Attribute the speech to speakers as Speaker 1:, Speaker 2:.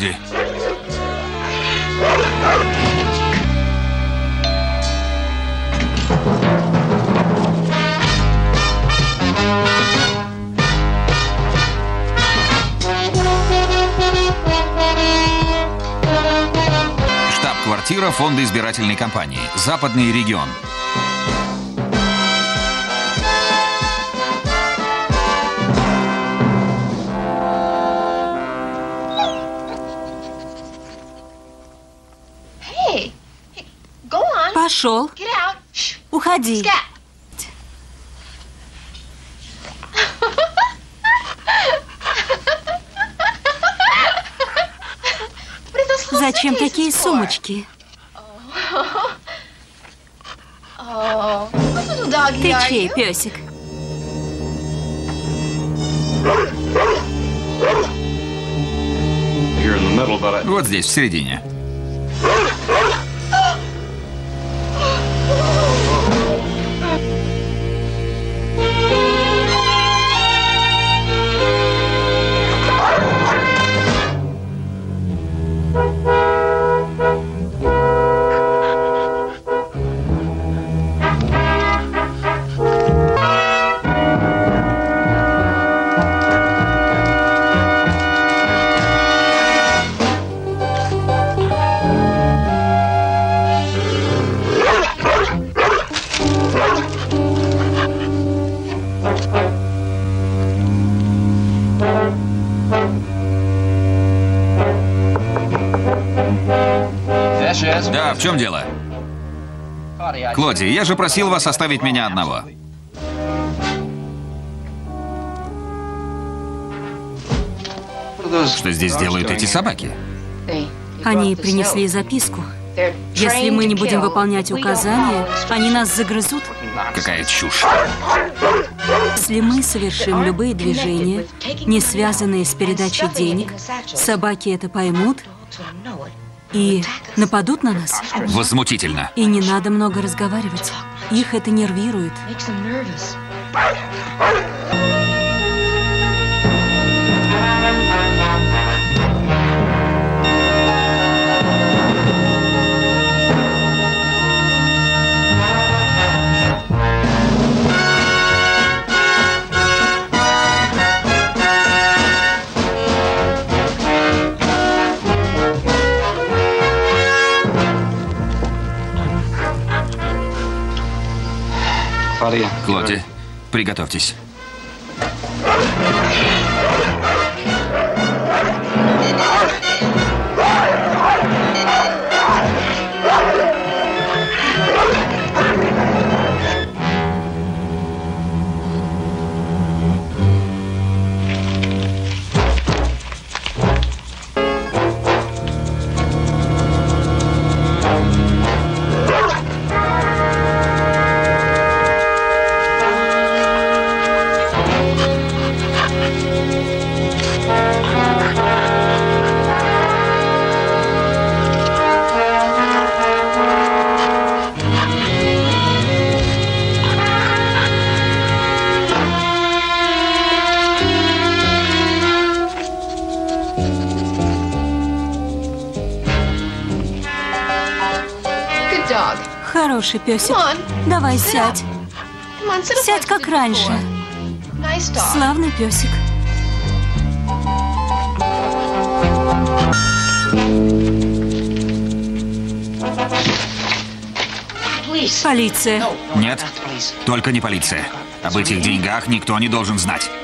Speaker 1: Клоди. Штаб-квартира Фонда избирательной кампании. Западный регион.
Speaker 2: Пошел. Уходи. Зачем такие сумочки? Ты чей, песик?
Speaker 1: Вот здесь, в середине. Да, в чем дело? Клоди, я же просил вас оставить меня одного. Что здесь делают эти собаки?
Speaker 2: Они принесли записку. Если мы не будем выполнять указания, они нас загрызут.
Speaker 1: Какая чушь.
Speaker 2: Если мы совершим любые движения, не связанные с передачей денег, собаки это поймут и нападут на нас.
Speaker 1: Возмутительно.
Speaker 2: И не надо много разговаривать. Их это нервирует.
Speaker 1: Клоди, приготовьтесь. Хороший песик. Давай сядь. Сядь как раньше. Славный песик. Полиция. Нет, только не полиция. Об этих деньгах никто не должен знать.